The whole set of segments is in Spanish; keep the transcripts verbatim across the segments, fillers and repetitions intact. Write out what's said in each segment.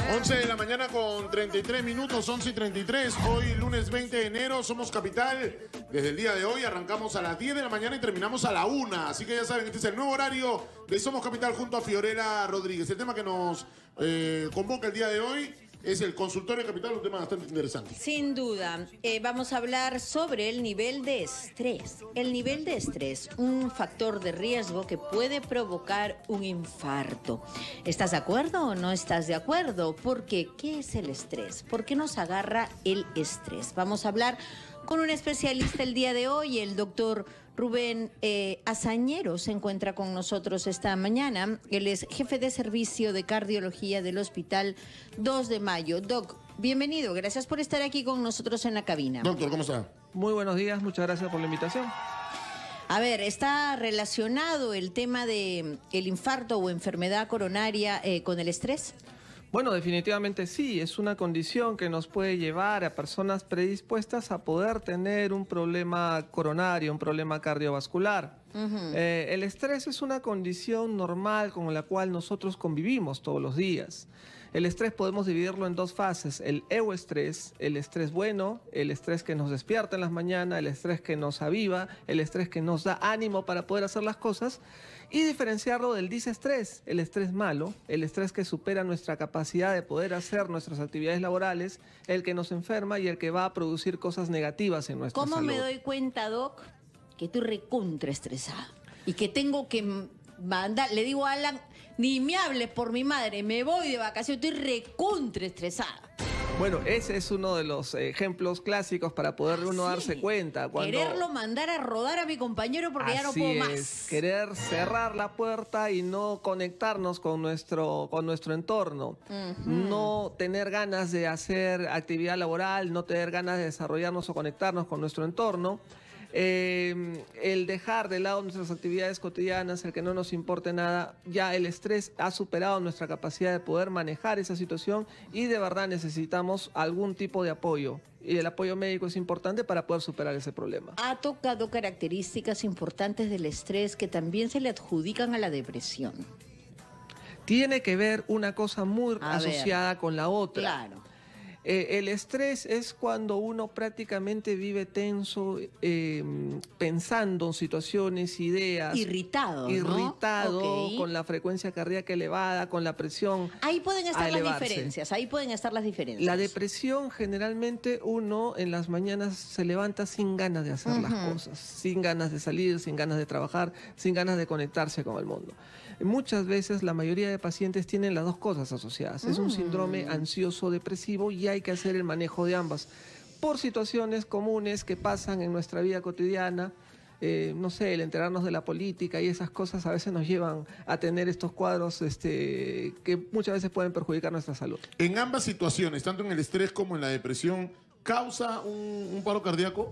once de la mañana con treinta y tres minutos, once y treinta y tres. Hoy, lunes veinte de enero, Somos Capital. Desde el día de hoy arrancamos a las diez de la mañana y terminamos a la una. Así que ya saben, este es el nuevo horario de Somos Capital junto a Fiorella Rodríguez. El tema que nos eh, convoca el día de hoy es el consultorio capital, un tema bastante interesante. Sin duda. Eh, vamos a hablar sobre el nivel de estrés. El nivel de estrés, un factor de riesgo que puede provocar un infarto. ¿Estás de acuerdo o no estás de acuerdo? ¿Por qué? ¿Qué es el estrés? ¿Por qué nos agarra el estrés? Vamos a hablar con un especialista el día de hoy, el doctor Rubén eh, Azañero se encuentra con nosotros esta mañana. Él es jefe de servicio de cardiología del Hospital dos de mayo. Doc, bienvenido. Gracias por estar aquí con nosotros en la cabina. Doctor, ¿cómo está? Muy buenos días. Muchas gracias por la invitación. A ver, ¿está relacionado el tema de el infarto o enfermedad coronaria eh, con el estrés? Bueno, definitivamente sí, es una condición que nos puede llevar a personas predispuestas a poder tener un problema coronario, un problema cardiovascular. Uh-huh. eh, el estrés es una condición normal con la cual nosotros convivimos todos los días. El estrés podemos dividirlo en dos fases, el euestrés, el estrés bueno, el estrés que nos despierta en las mañanas, el estrés que nos aviva, el estrés que nos da ánimo para poder hacer las cosas, y diferenciarlo del disestrés, el estrés malo, el estrés que supera nuestra capacidad de poder hacer nuestras actividades laborales, el que nos enferma y el que va a producir cosas negativas en nuestra ¿Cómo salud. me doy cuenta, Doc, que estoy recontra estresada y que tengo que mandar, le digo a Alan, ni me hables por mi madre, me voy de vacaciones, estoy recontra estresada? Bueno, ese es uno de los ejemplos clásicos para poder ah, uno sí. darse cuenta. Cuando... Quererlo mandar a rodar a mi compañero porque Así ya no puedo es. más. Querer cerrar la puerta y no conectarnos con nuestro, con nuestro entorno. Uh-huh. No tener ganas de hacer actividad laboral, no tener ganas de desarrollarnos o conectarnos con nuestro entorno. Eh, el dejar de lado nuestras actividades cotidianas, el que no nos importe nada, ya el estrés ha superado nuestra capacidad de poder manejar esa situación y de verdad necesitamos algún tipo de apoyo. Y el apoyo médico es importante para poder superar ese problema. Ha tocado características importantes del estrés que también se le adjudican a la depresión. Tiene que ver una cosa muy a asociada ver, con la otra. Claro. Eh, el estrés es cuando uno prácticamente vive tenso, eh, pensando en situaciones, ideas. Irritado, Irritado, ¿no? Okay. Con la frecuencia cardíaca elevada, con la presión. Ahí pueden estar las elevarse. diferencias, ahí pueden estar las diferencias. La depresión, generalmente uno en las mañanas se levanta sin ganas de hacer uh-huh. las cosas, sin ganas de salir, sin ganas de trabajar, sin ganas de conectarse con el mundo. Muchas veces la mayoría de pacientes tienen las dos cosas asociadas. Es un síndrome ansioso depresivo y hay que hacer el manejo de ambas por situaciones comunes que pasan en nuestra vida cotidiana. Eh, no sé, el enterarnos de la política y esas cosas a veces nos llevan a tener estos cuadros este, que muchas veces pueden perjudicar nuestra salud. En ambas situaciones, tanto en el estrés como en la depresión, ¿causa un, un paro cardíaco?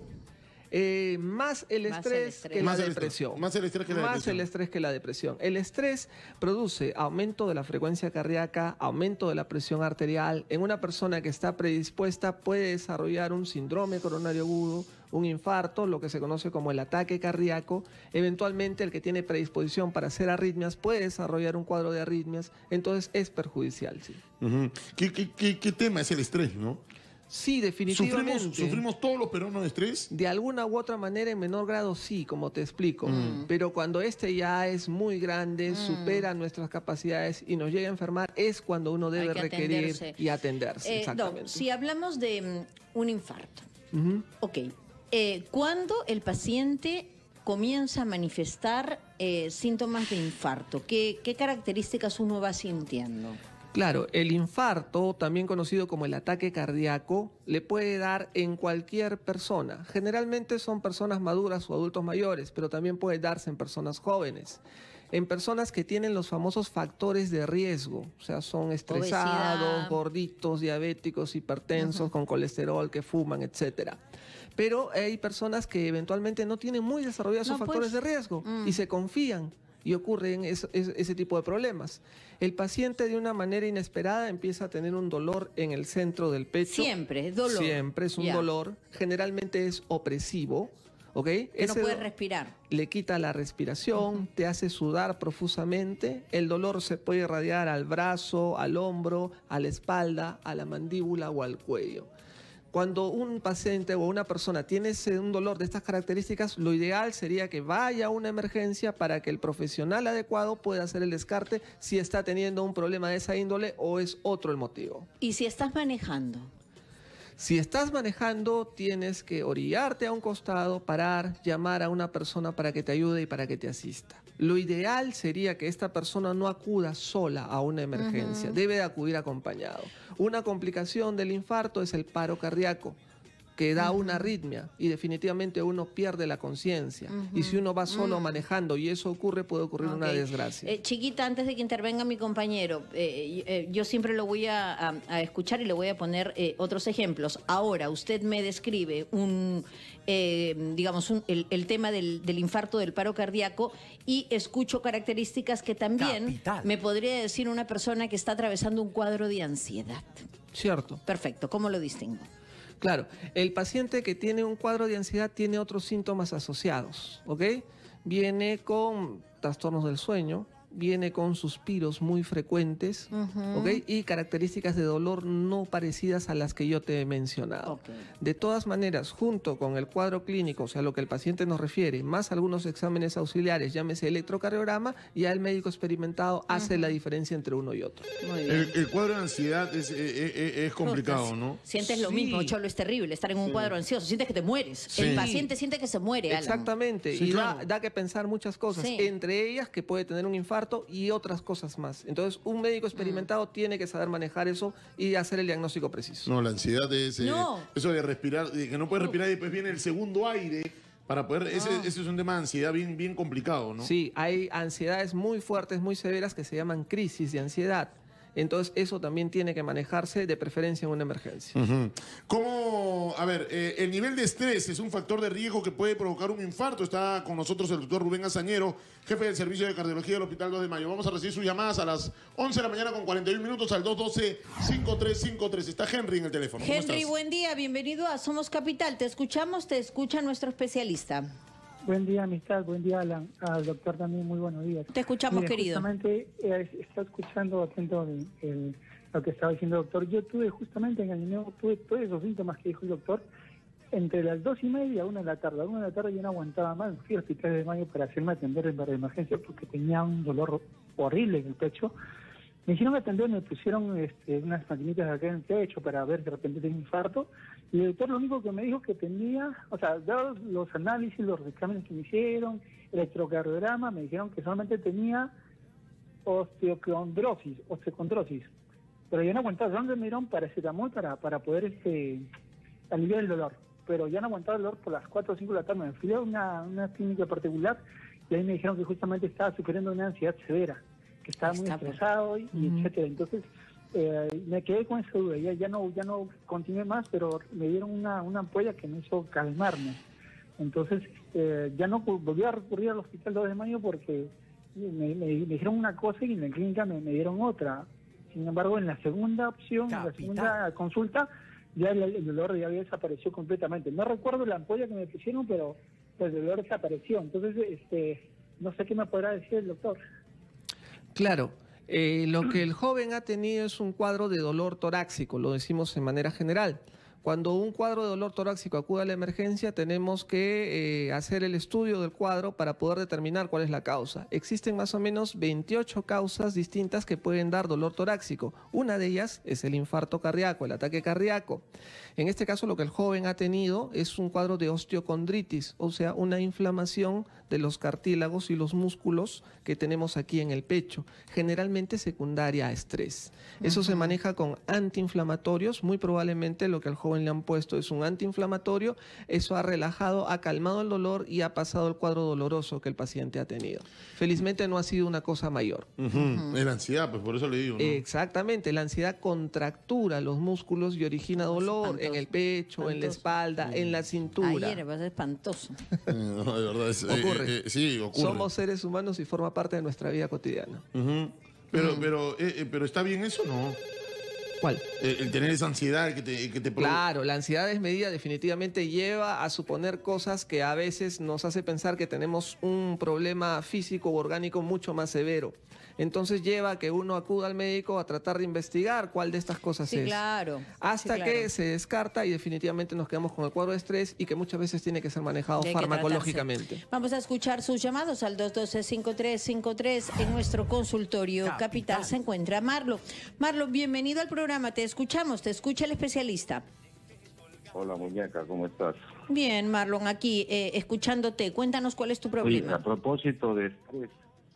Eh, más el más estrés, el estrés que más la el depresión. Estrés, más el estrés que la más depresión. el estrés que la depresión. El estrés produce aumento de la frecuencia cardíaca, aumento de la presión arterial. En una persona que está predispuesta puede desarrollar un síndrome coronario agudo, un infarto, lo que se conoce como el ataque cardíaco. Eventualmente el que tiene predisposición para hacer arritmias puede desarrollar un cuadro de arritmias. Entonces es perjudicial, sí. Uh-huh. ¿Qué, qué, qué, ¿Qué tema es el estrés, no? Sí, definitivamente. ¿Sufrimos, ¿Sufrimos todos los peruanos de estrés? De alguna u otra manera, en menor grado sí, como te explico. Mm. Pero cuando este ya es muy grande, mm. supera nuestras capacidades y nos llega a enfermar, es cuando uno debe requerir atenderse. y atenderse. Eh, exactamente. No, si hablamos de um, un infarto, uh-huh. ok. Eh, ¿Cuándo el paciente comienza a manifestar eh, síntomas de infarto? ¿Qué, ¿Qué características uno va sintiendo? Claro, el infarto, también conocido como el ataque cardíaco, le puede dar en cualquier persona. Generalmente son personas maduras o adultos mayores, pero también puede darse en personas jóvenes. En personas que tienen los famosos factores de riesgo, o sea, son estresados, obesidad, gorditos, diabéticos, hipertensos, uh-huh. con colesterol, que fuman, etcétera. Pero hay personas que eventualmente no tienen muy desarrollados no, sus factores pues, de riesgo mm. y se confían. Y ocurren ese, ese tipo de problemas. El paciente de una manera inesperada empieza a tener un dolor en el centro del pecho. Siempre, es dolor. Siempre es un yeah. dolor. Generalmente es opresivo. ¿ok? Que Ese no puedes respirar. Le quita la respiración, uh-huh. te hace sudar profusamente. El dolor se puede irradiar al brazo, al hombro, a la espalda, a la mandíbula o al cuello. Cuando un paciente o una persona tiene ese, un dolor de estas características, lo ideal sería que vaya a una emergencia para que el profesional adecuado pueda hacer el descarte si está teniendo un problema de esa índole o es otro el motivo. ¿Y si estás manejando? Si estás manejando, tienes que orillarte a un costado, parar, llamar a una persona para que te ayude y para que te asista. Lo ideal sería que esta persona no acuda sola a una emergencia, uh-huh. debe de acudir acompañado. Una complicación del infarto es el paro cardíaco, que da uh-huh. una arritmia y definitivamente uno pierde la conciencia. Uh-huh. Y si uno va solo uh-huh. manejando y eso ocurre, puede ocurrir okay. una desgracia. Eh, chiquita, antes de que intervenga mi compañero, eh, eh, yo siempre lo voy a, a, a escuchar y le voy a poner eh, otros ejemplos. Ahora, usted me describe un, eh, digamos, un, el, el tema del, del infarto, del paro cardíaco, y escucho características que también Capital. me podría decir una persona que está atravesando un cuadro de ansiedad. Cierto. Perfecto, ¿cómo lo distingo? Claro, el paciente que tiene un cuadro de ansiedad tiene otros síntomas asociados, ¿ok? Viene con trastornos del sueño, viene con suspiros muy frecuentes, uh-huh. ¿ok? Y características de dolor no parecidas a las que yo te he mencionado. Okay. De todas maneras, junto con el cuadro clínico, o sea, lo que el paciente nos refiere, más algunos exámenes auxiliares, llámese electrocardiograma, ya el médico experimentado uh-huh. hace la diferencia entre uno y otro. Muy bien. El, el cuadro de ansiedad es, es, es, es complicado, ¿no? Sientes lo sí. mismo, Cholo, es terrible estar en un sí. cuadro ansioso, sientes que te mueres. Sí. El paciente siente que se muere, Alan. Exactamente, sí, y claro. da, da que pensar muchas cosas, sí. entre ellas que puede tener un infarto y otras cosas más. Entonces, un médico experimentado mm. tiene que saber manejar eso y hacer el diagnóstico preciso. No, la ansiedad es eh, no. eso de respirar, de que no puedes respirar y después viene el segundo aire para poder... Ese, ah. ese es un tema de ansiedad bien, bien complicado, ¿no? Sí, hay ansiedades muy fuertes, muy severas que se llaman crisis de ansiedad. Entonces, eso también tiene que manejarse de preferencia en una emergencia. Uh-huh. ¿Cómo? A ver, eh, el nivel de estrés es un factor de riesgo que puede provocar un infarto. Está con nosotros el doctor Rubén Azañero, jefe del Servicio de Cardiología del Hospital dos de Mayo. Vamos a recibir sus llamadas a las once de la mañana con cuarenta y un minutos al dos doce, cincuenta y tres cincuenta y tres. Está Henry en el teléfono. ¿Cómo Henry, estás? Buen día. Bienvenido a Somos Capital. Te escuchamos, te escucha nuestro especialista. Buen día, amistad. Buen día, Alan. Al doctor también, muy buenos días. Te escuchamos, Mire, querido. Justamente, eh, está escuchando atento el, el, lo que estaba diciendo el doctor. Yo tuve justamente en el año, tuve todos esos síntomas que dijo el doctor, entre las dos y media a una de la tarde. A una de la tarde yo no aguantaba más. Fui al hospital de Mayo para hacerme atender en barra de emergencia porque tenía un dolor horrible en el pecho. Me hicieron atender, me pusieron este, unas maquinitas acá en el pecho para ver si de repente tenía infarto. Y el doctor lo único que me dijo que tenía, o sea, dados los análisis, los exámenes que me hicieron, electrocardiograma, me dijeron que solamente tenía osteocondrosis, osteocondrosis. Pero ya no aguantaba, solamente me dieron paracetamol para, para poder este, aliviar el dolor. Pero ya no aguantaba el dolor por las cuatro o cinco de la tarde. Me fui a una, una clínica particular y ahí me dijeron que justamente estaba sufriendo una ansiedad severa, que estaba muy estresado y, y uh-huh. etcétera. Entonces eh, me quedé con esa duda, ya, ya no ya no continué más, pero me dieron una, una ampolla que me hizo calmarme. Entonces eh, ya no volví a recurrir al hospital dos de Mayo porque me, me, me dijeron una cosa y en la clínica me, me dieron otra. Sin embargo, en la segunda opción, Capital. en la segunda consulta, ya el, el dolor ya desapareció completamente. No recuerdo la ampolla que me pusieron, pero el dolor desapareció. Entonces, este, no sé qué me podrá decir el doctor. Claro, eh, lo que el joven ha tenido es un cuadro de dolor torácico, lo decimos en manera general. Cuando un cuadro de dolor torácico acude a la emergencia, tenemos que eh, hacer el estudio del cuadro para poder determinar cuál es la causa. Existen más o menos veintiocho causas distintas que pueden dar dolor torácico. Una de ellas es el infarto cardíaco, el ataque cardíaco. En este caso, lo que el joven ha tenido es un cuadro de osteocondritis, o sea, una inflamación de los cartílagos y los músculos que tenemos aquí en el pecho, generalmente secundaria a estrés. Eso uh-huh. se maneja con antiinflamatorios, muy probablemente lo que al joven le han puesto es un antiinflamatorio, eso ha relajado, ha calmado el dolor y ha pasado el cuadro doloroso que el paciente ha tenido. Felizmente no ha sido una cosa mayor. Uh-huh. Uh-huh. Es la ansiedad, pues por eso le digo, ¿no? Exactamente, la ansiedad contractura los músculos y origina dolor espantoso. En el pecho, espantoso. En la espalda, sí. en la cintura. Ayer va a ser espantoso. No, de verdad, es, ocurre. Eh, eh, sí, ocurre. Somos seres humanos y forma parte de nuestra vida cotidiana. Uh-huh. Pero, uh-huh. pero, eh, eh, pero ¿está bien eso o no? ¿Cuál? El, el tener esa ansiedad que te, que te provoca. Claro, la ansiedad desmedida definitivamente lleva a suponer cosas que a veces nos hace pensar que tenemos un problema físico u orgánico mucho más severo. Entonces lleva a que uno acuda al médico a tratar de investigar cuál de estas cosas Sí, es. claro. Hasta Sí, claro. que se descarta y definitivamente nos quedamos con el cuadro de estrés y que muchas veces tiene que ser manejado Y hay que farmacológicamente. tratarse. Vamos a escuchar sus llamados al dos uno dos, cinco tres cinco tres. En nuestro consultorio capital, capital se encuentra Marlon. Marlon, bienvenido al programa. Te escuchamos, te escucha el especialista. Hola, muñeca, ¿cómo estás? Bien, Marlon, aquí eh, escuchándote. Cuéntanos cuál es tu Oye, problema. a propósito de estrés,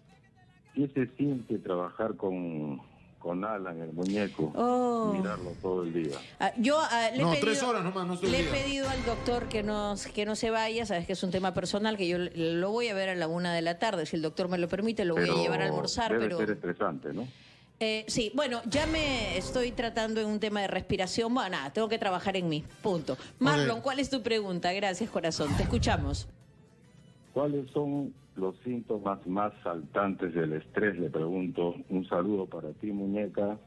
¿qué se siente trabajar con, con Alan, el muñeco? Oh. Mirarlo todo el día. Ah, yo ah, le, No, he pedido, tres horas nomás, no estoy le he día. pedido al doctor que, nos, que no se vaya. Sabes que es un tema personal que yo lo voy a ver a la una de la tarde. Si el doctor me lo permite, lo voy Pero a llevar a almorzar. debe pero ser estresante, ¿no? Eh, sí, bueno, ya me estoy tratando en un tema de respiración. Bueno, nada, tengo que trabajar en mí. Punto. Marlon, Ok. ¿cuál es tu pregunta? Gracias, corazón. Te escuchamos. ¿Cuáles son los síntomas más saltantes del estrés? Le pregunto. Un saludo para ti, muñeca,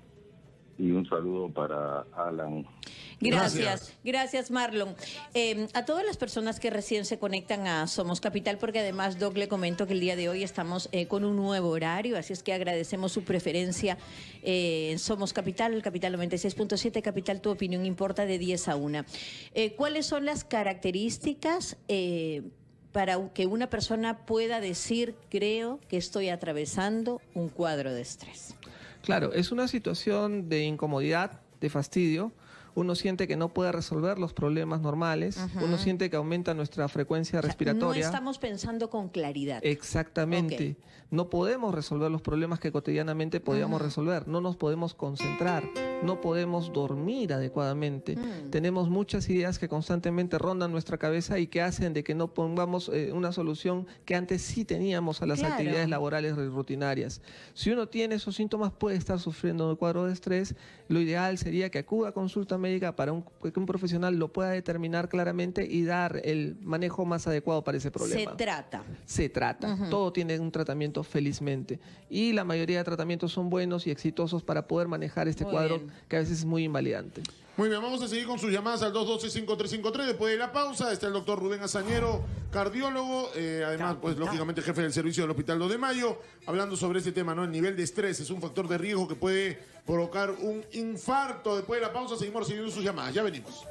y un saludo para Alan. Gracias, Gracias. gracias, Marlon. Eh, a todas las personas que recién se conectan a Somos Capital, porque además, Doc, le comento que el día de hoy estamos eh, con un nuevo horario, así es que agradecemos su preferencia eh, en Somos Capital, el Capital noventa y seis punto siete, Capital, tu opinión importa, de diez a una. Eh, ¿Cuáles son las características eh, para que una persona pueda decir, creo que estoy atravesando un cuadro de estrés? Claro, es una situación de incomodidad, de fastidio. Uno siente que no puede resolver los problemas normales. Ajá. Uno siente que aumenta nuestra frecuencia O sea, respiratoria. no estamos pensando con claridad. Exactamente. Ok. No podemos resolver los problemas que cotidianamente podíamos Ajá. resolver. No nos podemos concentrar. No podemos dormir adecuadamente. Mm. Tenemos muchas ideas que constantemente rondan nuestra cabeza y que hacen de que no pongamos eh, una solución que antes sí teníamos a las Claro. actividades laborales y rutinarias. Si uno tiene esos síntomas, puede estar sufriendo de cuadro de estrés. Lo ideal sería que acuda a consulta médica para un, que un profesional lo pueda determinar claramente y dar el manejo más adecuado para ese Se problema. trata. Se trata. Ujú. Todo tiene un tratamiento, felizmente. Y la mayoría de tratamientos son buenos y exitosos para poder manejar este Muy cuadro bien. que a veces es muy invalidante. Muy bien, vamos a seguir con sus llamadas al dos uno dos, cinco tres cinco tres. Después de la pausa está el doctor Rubén Azañero, cardiólogo, eh, además, pues lógicamente jefe del servicio del Hospital dos de Mayo, hablando sobre este tema, ¿no? El nivel de estrés es un factor de riesgo que puede provocar un infarto. Después de la pausa seguimos recibiendo sus llamadas. Ya venimos.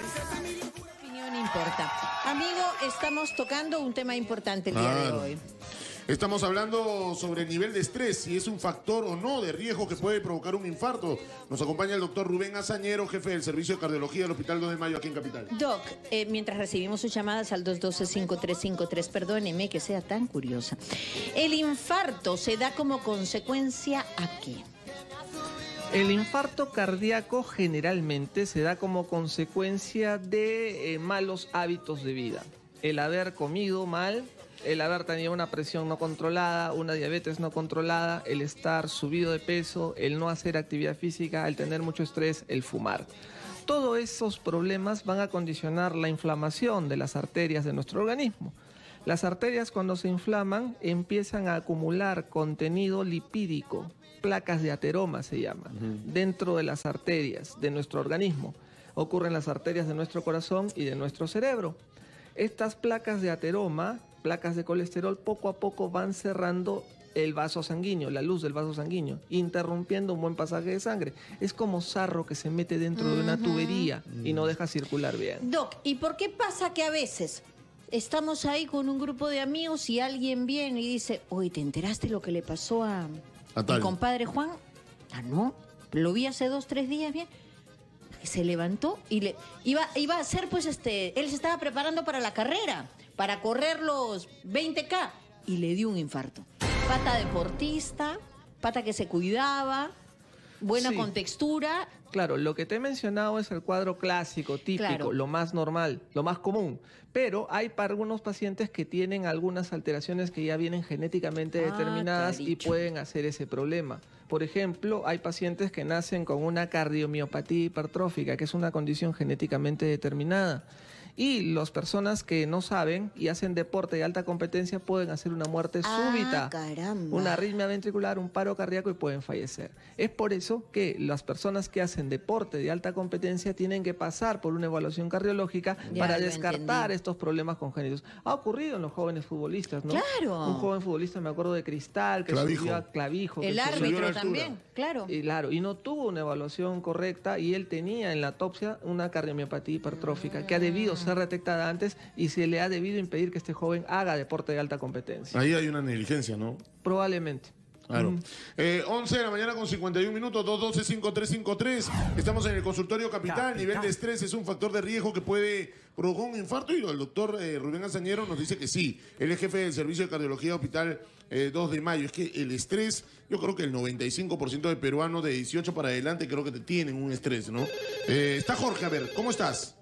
Opinión importa. Amigo, estamos tocando un tema importante el día Claro. de hoy. Estamos hablando sobre el nivel de estrés, si es un factor o no de riesgo que puede provocar un infarto. Nos acompaña el doctor Rubén Azañero, jefe del servicio de cardiología del Hospital dos de Mayo aquí en Capital. Doc, eh, mientras recibimos sus llamadas al dos uno dos, cinco tres cinco tres, perdóneme que sea tan curiosa. ¿El infarto se da como consecuencia a qué? El infarto cardíaco generalmente se da como consecuencia de eh, malos hábitos de vida. El haber comido mal, el haber tenido una presión no controlada, una diabetes no controlada, el estar subido de peso, el no hacer actividad física, el tener mucho estrés, el fumar. Todos esos problemas van a condicionar la inflamación de las arterias de nuestro organismo. Las arterias, cuando se inflaman, empiezan a acumular contenido lipídico, placas de ateroma se llaman, uh-huh. dentro de las arterias de nuestro organismo. Ocurren en las arterias de nuestro corazón y de nuestro cerebro. Estas placas de ateroma, placas de colesterol, poco a poco van cerrando el vaso sanguíneo, la luz del vaso sanguíneo, interrumpiendo un buen pasaje de sangre. Es como sarro que se mete dentro uh-huh. de una tubería y no deja circular bien. Doc, ¿y por qué pasa que a veces estamos ahí con un grupo de amigos y alguien viene y dice, oye, ¿te enteraste lo que le pasó a, a mi compadre Juan? Ah, no, lo vi hace dos, tres días bien. Se levantó y le iba, iba a hacer, pues, este, él se estaba preparando para la carrera, para correr los veinte K, y le dio un infarto. Pata deportista, pata que se cuidaba, buena sí. contextura. Claro, lo que te he mencionado es el cuadro clásico, típico, claro. lo más normal, lo más común. Pero hay para algunos pacientes que tienen algunas alteraciones que ya vienen genéticamente ah, determinadas y pueden hacer ese problema. Por ejemplo, hay pacientes que nacen con una cardiomiopatía hipertrófica, que es una condición genéticamente determinada. Y las personas que no saben y hacen deporte de alta competencia pueden hacer una muerte Ah, súbita, caramba. una arritmia ventricular, un paro cardíaco y pueden fallecer. Es por eso que las personas que hacen deporte de alta competencia tienen que pasar por una evaluación cardiológica Ya para lo descartar entendí. estos problemas congénitos. Ha ocurrido en los jóvenes futbolistas, ¿no? Claro. Un joven futbolista, me acuerdo de Cristal, que Clavijo. subió a clavijo. que El subió- subió a la árbitro altura. también, claro. y claro, y no tuvo una evaluación correcta y él tenía en la autopsia una cardiomiopatía hipertrófica que ha debido ser detectada antes y se le ha debido impedir que este joven haga deporte de alta competencia. Ahí hay una negligencia, ¿no? Probablemente. Claro. Mm. Eh, once de la mañana con cincuenta y un minutos, dos uno dos, cinco tres cinco tres. Estamos en el consultorio capital. Capital. Nivel de estrés es un factor de riesgo que puede provocar un infarto. Y el doctor eh, Rubén Azañero nos dice que sí. Él es jefe del servicio de cardiología Hospital eh, dos de mayo. Es que el estrés, yo creo que el noventa y cinco por ciento de peruanos de dieciocho para adelante creo que te tienen un estrés, ¿no? Eh, está Jorge, a ver, ¿cómo estás?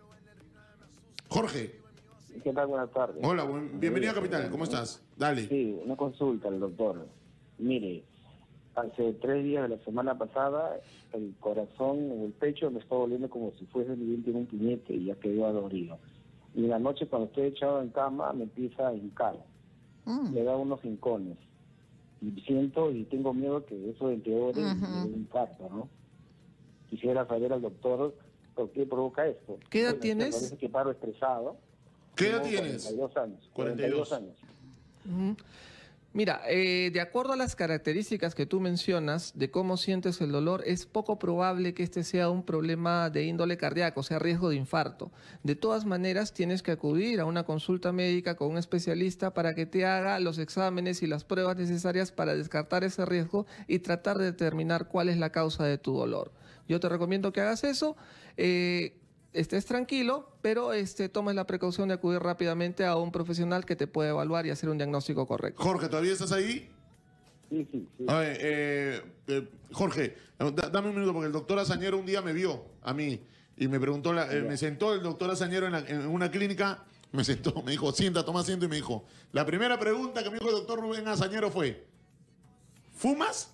Jorge. ¿Qué tal? Buenas tardes. Hola, buen- bienvenido a Capital. ¿Cómo estás? Dale. Sí, una consulta al doctor. Mire, hace tres días de la semana pasada, el corazón o el pecho me está doliendo como si fuese mi diente en un puñete y ya quedó adolorido. Y en la noche cuando estoy echado en cama me empieza a hincar, Mm. me da unos hincones. Y siento y tengo miedo que eso empeore y Ujú. me dé un infarto, ¿no? Quisiera saber al doctor por qué provoca esto. ¿Qué edad Bueno, tienes? Parece que paro estresado. ¿Qué edad Tengo tienes? cuarenta y dos años. cuarenta y dos. años. Ujú. Mira, eh, de acuerdo a las características que tú mencionas de cómo sientes el dolor, es poco probable que este sea un problema de índole cardíaco, o sea, riesgo de infarto. De todas maneras, tienes que acudir a una consulta médica con un especialista para que te haga los exámenes y las pruebas necesarias para descartar ese riesgo y tratar de determinar cuál es la causa de tu dolor. Yo te recomiendo que hagas eso. Eh, estés tranquilo, pero este, tomes la precaución de acudir rápidamente a un profesional que te pueda evaluar y hacer un diagnóstico correcto. Jorge, ¿todavía estás ahí? Sí, sí, sí. A ver, eh, eh, Jorge, da- dame un minuto porque el doctor Azañero un día me vio a mí y me preguntó, la- eh, me sentó el doctor Azañero en, la- en una clínica, me sentó, me dijo, sienta, toma asiento y me dijo, la primera pregunta que me dijo el doctor Rubén Azañero fue, ¿fumas?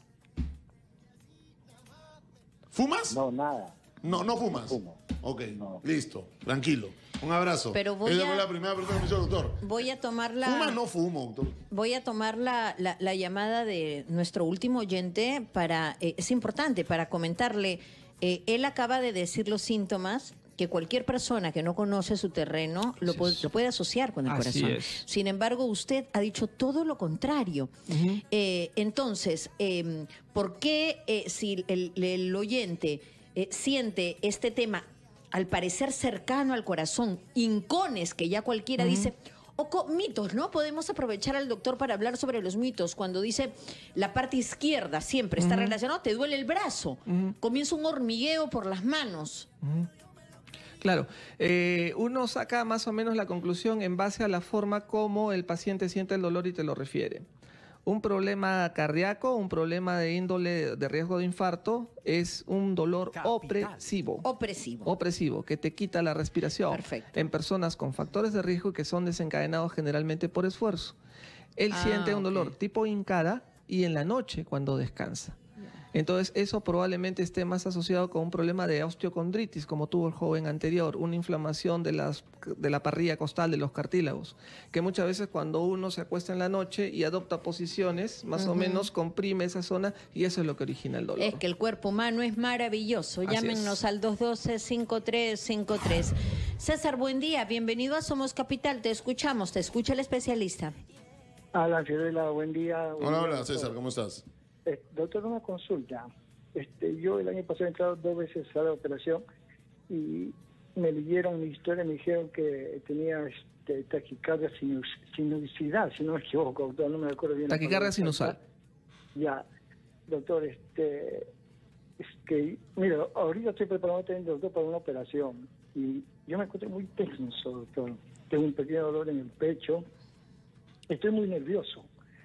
¿Fumas? No, nada. No, no fumas. No fumo. Ok, No. listo, tranquilo. Un abrazo. Pero voy Esa a- fue la primera pregunta que me hizo el doctor. Voy a tomar la... ¿Fuma? No fumo, doctor. Voy a tomar la, la- la llamada de nuestro último oyente para, eh, es importante para comentarle, eh, él acaba de decir los síntomas que cualquier persona que no conoce su terreno lo, Así pu- es. lo puede asociar con el Así corazón. es. Sin embargo, usted ha dicho todo lo contrario. Eh, entonces, eh, ¿por qué eh, si el, el oyente eh, siente este tema al parecer cercano al corazón, hincones que ya cualquiera dice, o co- mitos, ¿no? Podemos aprovechar al doctor para hablar sobre los mitos. Cuando dice la parte izquierda siempre está relacionado, te duele el brazo, comienza un hormigueo por las manos. Claro, eh, uno saca más o menos la conclusión en base a la forma como el paciente siente el dolor y te lo refiere. Un problema cardíaco, un problema de índole de riesgo de infarto, es un dolor Capital. opresivo. Opresivo. Opresivo, que te quita la respiración. Perfecto. En personas con factores de riesgo que son desencadenados generalmente por esfuerzo. Él Ah, siente un ok. dolor tipo hincada y en la noche cuando descansa. Entonces, eso probablemente esté más asociado con un problema de osteocondritis, como tuvo el joven anterior, una inflamación de, las, de la parrilla costal, de los cartílagos, que muchas veces cuando uno se acuesta en la noche y adopta posiciones, más o menos comprime esa zona y eso es lo que origina el dolor. Es que el cuerpo humano es maravilloso. Así Llámenos es. al dos uno dos, cinco tres cinco tres. César, buen día. Bienvenido a Somos Capital. Te escuchamos. Te escucha el especialista. Hola, Fiorella, buen día. Buen Hola, día, hola, doctor. César, ¿cómo estás? Eh, doctor, una consulta. Este, yo el año pasado he entrado dos veces a la operación y me leyeron mi historia, me dijeron que tenía este, taquicardia sinus, sinusidad, si no me equivoco, doctor, no me acuerdo bien. la Taquicardia palabra sinusal. exacta. Ya, doctor, este, es que, mira, ahorita estoy preparando también, doctor, para una operación y yo me encuentro muy tenso, doctor. Tengo un pequeño dolor en el pecho, estoy muy nervioso,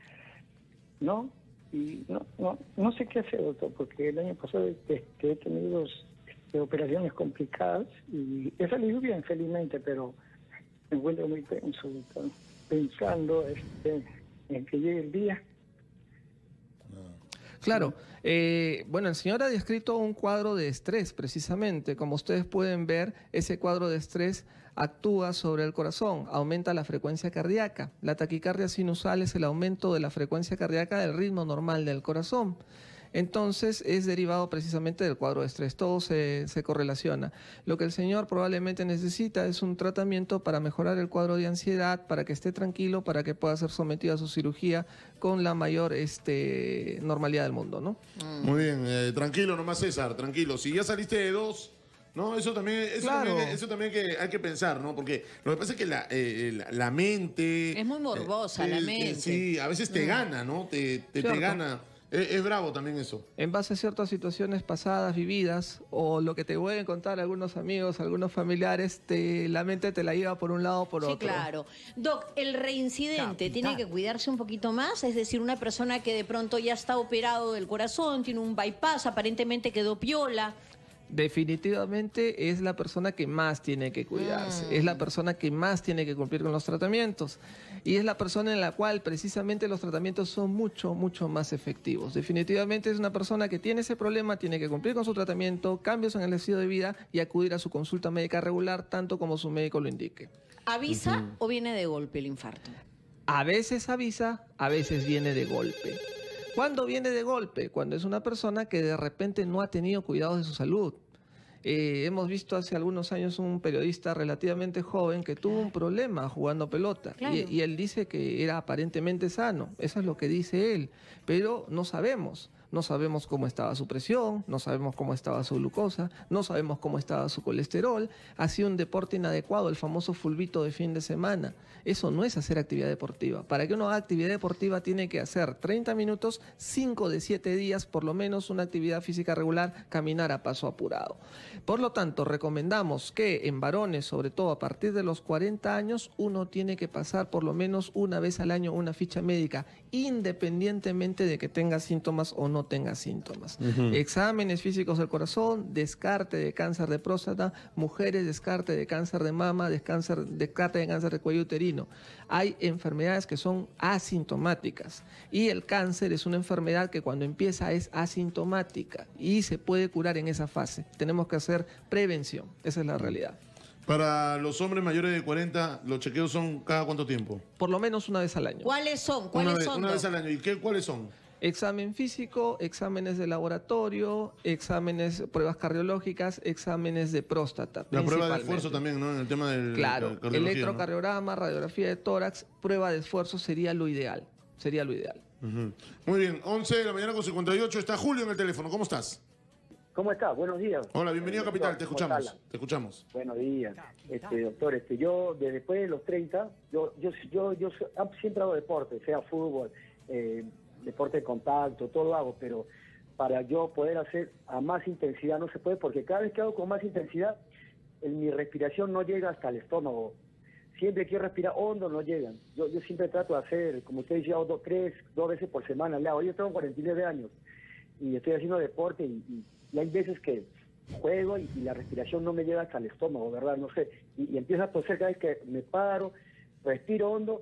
¿no? Y no, no, no sé qué hacer, doctor, porque el año pasado este, he tenido este, operaciones complicadas y he salido bien, felizmente, pero me encuentro muy tenso, doctor, pensando este, en que llegue el día. Claro. Eh, bueno, el señor ha descrito un cuadro de estrés, precisamente. Como ustedes pueden ver, ese cuadro de estrés actúa sobre el corazón, aumenta la frecuencia cardíaca. La taquicardia sinusal es el aumento de la frecuencia cardíaca del ritmo normal del corazón. Entonces es derivado precisamente del cuadro de estrés, todo se, se correlaciona. Lo que el señor probablemente necesita es un tratamiento para mejorar el cuadro de ansiedad, para que esté tranquilo, para que pueda ser sometido a su cirugía con la mayor este, normalidad del mundo, ¿no? Muy bien, eh, tranquilo nomás César, tranquilo. Si ya saliste de dos... No, eso también, eso, Claro. también, eso también que hay que pensar, ¿no? Porque lo que pasa es que la, eh, la, la mente... Es muy morbosa la eh, mente. Sí, a veces te Mm. gana, ¿no? Te, te, te Cierto. gana. Es, es bravo también eso. En base a ciertas situaciones pasadas, vividas, o lo que te pueden contar algunos amigos, algunos familiares, te, la mente te la lleva por un lado o por Sí, otro. claro. Doc, el reincidente Capital. tiene que cuidarse un poquito más, es decir, una persona que de pronto ya está operado del corazón, tiene un bypass, aparentemente quedó piola. Definitivamente es la persona que más tiene que cuidarse, Mm. es la persona que más tiene que cumplir con los tratamientos y es la persona en la cual precisamente los tratamientos son mucho, mucho más efectivos. Definitivamente es una persona que tiene ese problema, tiene que cumplir con su tratamiento, cambios en el estilo de vida y acudir a su consulta médica regular tanto como su médico lo indique. ¿Avisa o viene de golpe el infarto? A veces avisa, a veces viene de golpe. ¿Cuándo viene de golpe? Cuando es una persona que de repente no ha tenido cuidado de su salud. Eh, hemos visto hace algunos años un periodista relativamente joven que tuvo un problema jugando pelota. Claro. Y, y él dice que era aparentemente sano. Eso es lo que dice él. Pero no sabemos. No sabemos cómo estaba su presión, no sabemos cómo estaba su glucosa, no sabemos cómo estaba su colesterol. Hacía un deporte inadecuado, el famoso fulbito de fin de semana. Eso no es hacer actividad deportiva. Para que uno haga actividad deportiva tiene que hacer treinta minutos, cinco de siete días, por lo menos una actividad física regular, caminar a paso apurado. Por lo tanto, recomendamos que en varones, sobre todo a partir de los cuarenta años, uno tiene que pasar por lo menos una vez al año una ficha médica, independientemente de que tenga síntomas o no tenga síntomas. Exámenes físicos del corazón, descarte de cáncer de próstata, mujeres, descarte de cáncer de mama, descáncer, descarte de cáncer de cuello uterino. Hay enfermedades que son asintomáticas y el cáncer es una enfermedad que cuando empieza es asintomática y se puede curar en esa fase. Tenemos que hacer prevención, esa es la realidad. Para los hombres mayores de cuarenta, ¿los chequeos son cada cuánto tiempo? Por lo menos una vez al año. ¿Cuáles son? ¿Cuáles Una vez, son? una Doc? vez al año. ¿Y qué, cuáles son? Examen físico, exámenes de laboratorio, exámenes, pruebas cardiológicas, exámenes de próstata. La prueba de principalmente. esfuerzo también, ¿no? En el tema del Claro, de cardiología, electrocardiograma, radiografía de tórax, prueba de esfuerzo sería lo ideal. Sería lo ideal. ¿no? Ujú. Muy bien, once de la mañana con cincuenta y ocho. Está Julio en el teléfono. ¿Cómo estás? ¿Cómo estás? Buenos días. Hola, bienvenido a Capital. Te ¿Cómo escuchamos. está? Te escuchamos. Buenos días, este, doctor. Este, yo, desde después de los treinta, yo, yo, yo, yo siempre hago deporte, sea fútbol, eh, deporte de contacto, todo hago, pero para yo poder hacer a más intensidad no se puede, porque cada vez que hago con más intensidad, en mi respiración no llega hasta el estómago. Siempre quiero respirar hondo, no llegan. Yo, yo siempre trato de hacer, como usted decía, dos, tres, dos veces por semana. Le hago. Yo tengo cuarenta y nueve años y estoy haciendo deporte y, y, y hay veces que juego y, y la respiración no me llega hasta el estómago, ¿verdad? No sé. Y, y empiezo a toser cada vez que me paro, respiro hondo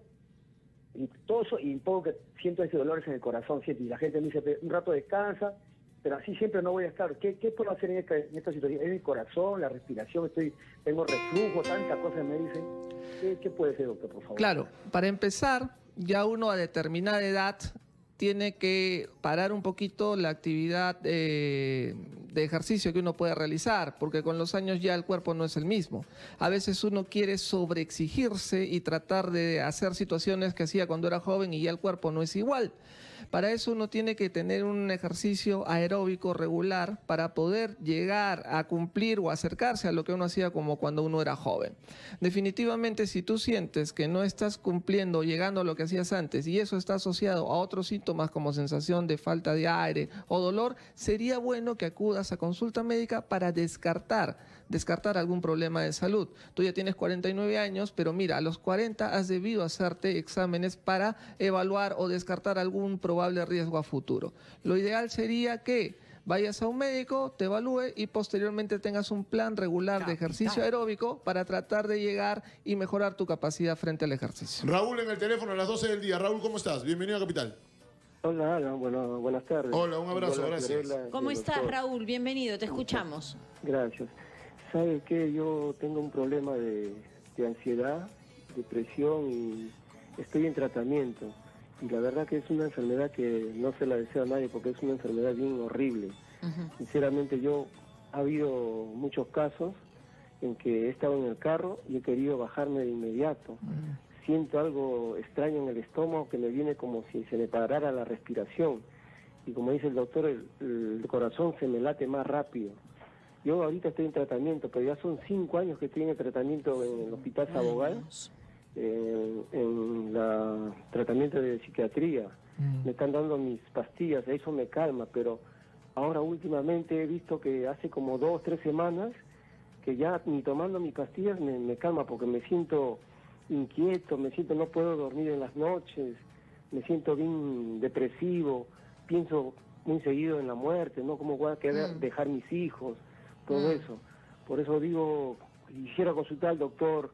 y todo eso, y un poco que siento ese dolores en el corazón, siento, y la gente me dice, un rato descansa, pero así siempre no voy a estar. ¿Qué, qué puedo hacer en esta, en esta situación? Es el corazón, la respiración, estoy, tengo reflujo, tantas cosas me dicen. ¿Qué, qué puede ser, doctor, por favor? Claro, para empezar, ya uno a determinada edad tiene que parar un poquito la actividad eh, de ejercicio que uno puede realizar, porque con los años ya el cuerpo no es el mismo. A veces uno quiere sobreexigirse y tratar de hacer situaciones que hacía cuando era joven y ya el cuerpo no es igual. Para eso uno tiene que tener un ejercicio aeróbico regular para poder llegar a cumplir o acercarse a lo que uno hacía como cuando uno era joven. Definitivamente, si tú sientes que no estás cumpliendo o llegando a lo que hacías antes y eso está asociado a otros síntomas como sensación de falta de aire o dolor, sería bueno que acudas a consulta médica para descartar, descartar algún problema de salud. Tú ya tienes cuarenta y nueve años, pero mira, a los cuarenta has debido hacerte exámenes para evaluar o descartar algún probable riesgo a futuro. Lo ideal sería que vayas a un médico, te evalúe y posteriormente tengas un plan regular de ejercicio aeróbico para tratar de llegar y mejorar tu capacidad frente al ejercicio. Raúl en el teléfono a las doce del día. Raúl, ¿cómo estás? Bienvenido a Capital. Hola, Alan. Bueno, buenas tardes. Hola, un abrazo, Hola, gracias. Fiorella, ¿Cómo el estás, doctor. Raúl? Bienvenido, te escuchamos. Gracias. ¿Sabe qué? Yo tengo un problema de, de ansiedad, depresión y estoy en tratamiento. Y la verdad que es una enfermedad que no se la deseo a nadie porque es una enfermedad bien horrible. Ujú. Sinceramente, yo ha habido muchos casos en que he estado en el carro y he querido bajarme de inmediato. Siento algo extraño en el estómago que me viene como si se me parara la respiración. Y como dice el doctor, el, el corazón se me late más rápido. Yo ahorita estoy en tratamiento, pero ya son cinco años que estoy en tratamiento en el Hospital Sabogal, en, en la tratamiento de psiquiatría. Me están dando mis pastillas, eso me calma, pero ahora últimamente he visto que hace como dos, tres semanas que ya ni tomando mis pastillas me, me calma porque me siento inquieto, me siento no puedo dormir en las noches, me siento bien depresivo, pienso muy seguido en la muerte, ¿no? ¿Cómo voy a quedar, Mm. dejar mis hijos? Todo Mm. eso. Por eso digo, quisiera consultar al doctor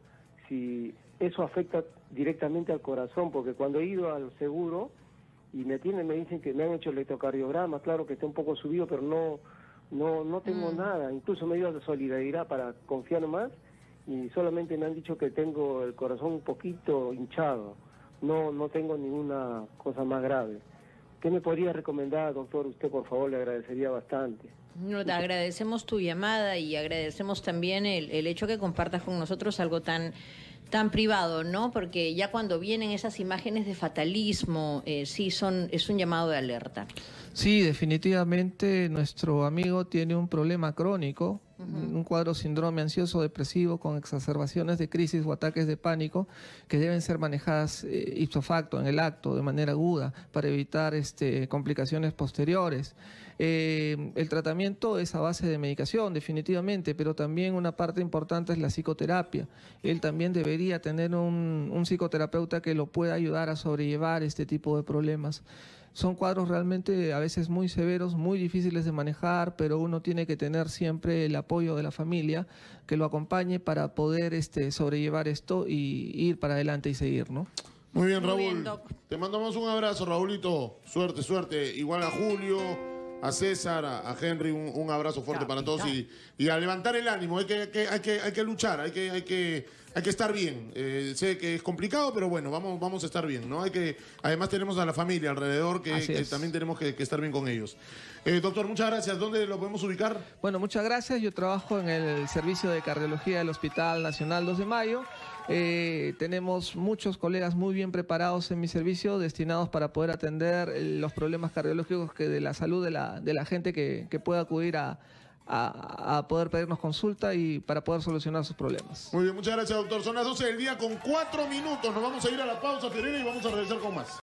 si eso afecta directamente al corazón, porque cuando he ido al seguro y me tienen, me dicen que me han hecho electrocardiograma, claro que está un poco subido, pero no no no tengo Mm. nada. Incluso me he ido a Solidaridad para confiar más y solamente me han dicho que tengo el corazón un poquito hinchado. No no tengo ninguna cosa más grave. ¿Qué me podría recomendar, doctor? Usted, por favor, le agradecería bastante. No, te agradecemos tu llamada y agradecemos también el, el hecho que compartas con nosotros algo tan, tan privado, ¿no? Porque ya cuando vienen esas imágenes de fatalismo, eh, sí son, es un llamado de alerta. Sí, definitivamente nuestro amigo tiene un problema crónico, Ujú. un cuadro síndrome ansioso depresivo con exacerbaciones de crisis o ataques de pánico que deben ser manejadas eh, ipso facto, en el acto, de manera aguda, para evitar este, complicaciones posteriores. Eh, el tratamiento es a base de medicación, definitivamente, pero también una parte importante es la psicoterapia. Él también debería tener un, un psicoterapeuta que lo pueda ayudar a sobrellevar este tipo de problemas. Son cuadros realmente a veces muy severos, muy difíciles de manejar, pero uno tiene que tener siempre el apoyo de la familia que lo acompañe para poder este, sobrellevar esto y ir para adelante y seguir, ¿no? Muy bien, Muy Raúl. bien, Doc. Te mandamos un abrazo, Raúlito. Suerte, suerte. Igual a Julio, a César, a, a Henry, un, un abrazo fuerte para todos y, y a levantar el ánimo. Hay que, hay que, hay que, hay que luchar, hay que, hay que, hay que estar bien. Eh, sé que es complicado, pero bueno, vamos, vamos a estar bien, ¿no? Hay que, además tenemos a la familia alrededor que, Así que es. también tenemos que, que estar bien con ellos. Eh, doctor, muchas gracias. ¿Dónde lo podemos ubicar? Bueno, muchas gracias. Yo trabajo en el servicio de cardiología del Hospital Nacional dos de mayo. Eh, tenemos muchos colegas muy bien preparados en mi servicio, destinados para poder atender eh, los problemas cardiológicos que de la salud de la, de la gente que, que pueda acudir a, a, a poder pedirnos consulta y para poder solucionar sus problemas. Muy bien, muchas gracias, doctor. Son las doce del día con cuatro minutos. Nos vamos a ir a la pausa, Fiorella, y vamos a regresar con más.